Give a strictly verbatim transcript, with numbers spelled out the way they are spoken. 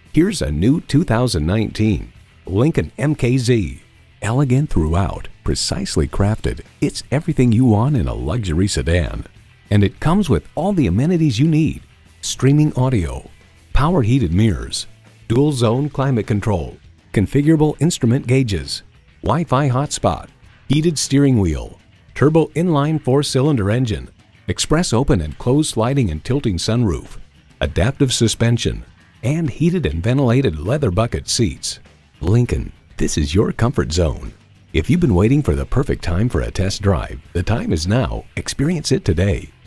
Here's a new two thousand nineteen Lincoln M K Z. Elegant throughout, precisely crafted, it's everything you want in a luxury sedan. And it comes with all the amenities you need: streaming audio, power heated mirrors, dual zone climate control, configurable instrument gauges, Wi-Fi hotspot, heated steering wheel, turbo inline four-cylinder engine, express open and closed sliding and tilting sunroof, adaptive suspension, and heated and ventilated leather bucket seats. Lincoln, this is your comfort zone. If you've been waiting for the perfect time for a test drive, the time is now. Experience it today.